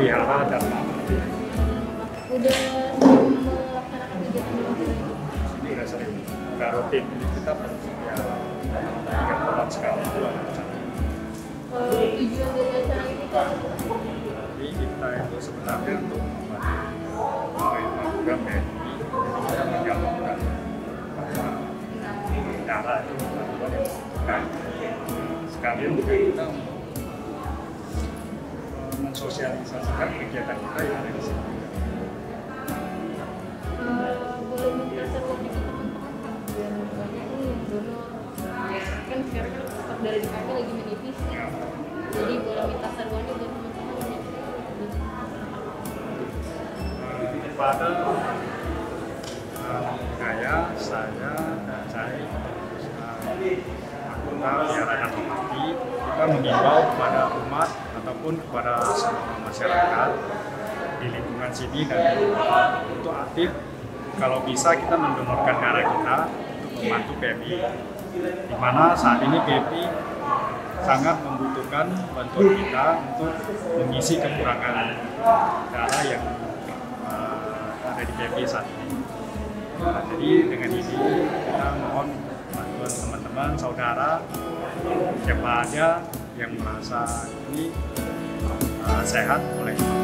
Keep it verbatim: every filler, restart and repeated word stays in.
pelihara dan udah sering melaksanakan kegiatan belum? ini udah sering, udah rutin. Kita ya tiga bulan sekali dua acara. Kalau tujuan dari acara ini kan Jadi kita itu sebenarnya untuk membantu pemerintah program B N I, jadi kita menjalankan cara itu bantuan yang membutuhkan. Sekalian juga kita mensosialisasikan kegiatan kita yang ada di sini. uh, boleh minta seruannya ke teman-teman biar banyak nih yang donor. Kan sekarang kan stok dari kami lagi menipis ya. Jadi boleh minta seruannya buat teman-teman yang Kepada saya, saya, dan saya, anggota Biara dan Pemati, kita mengimbau kepada umat ataupun kepada semua masyarakat di lingkungan sini dan di luar untuk aktif. Kalau bisa kita mendonorkan darah kita untuk membantu P M I, di mana saat ini P M I sangat membutuhkan bantuan kita untuk mengisi kekurangan darah yang uh, ada di P M I saat ini. Nah, jadi dengan ini kita mohon bantuan teman-teman, saudara, siapa aja yang merasa ini uh, sehat boleh